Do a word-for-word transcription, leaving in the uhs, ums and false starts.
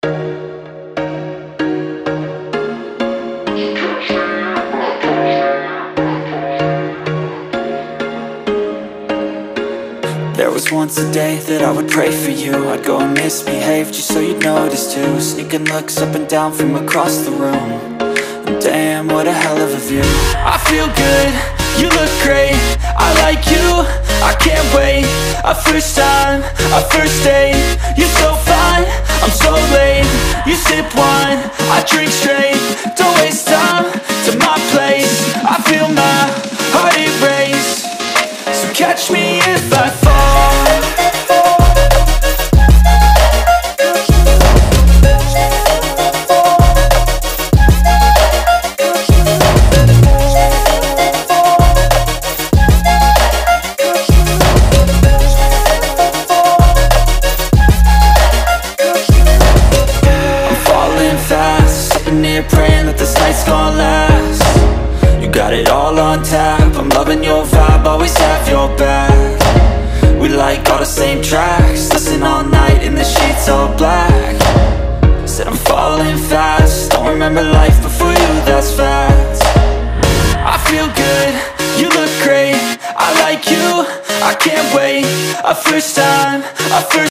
There was once a day that I would pray for you. I'd go and misbehave just so you'd notice too. Sneaking looks up and down from across the room. And damn, what a hell of a view. I feel good, you look great, I like you, I can't wait. A first time, a first date. You're so fine, I'm so late. You sip wine, I drink straight. Don't waste time to my place. I feel my heart erase. So catch me if I fall. Praying that this night's gonna last. You got it all on tap, I'm loving your vibe, always have your back. We like all the same tracks, listen all night in the sheets all black. Said I'm falling fast, don't remember life before you, that's fact. I feel good, you look great, I like you, I can't wait. A first time, a first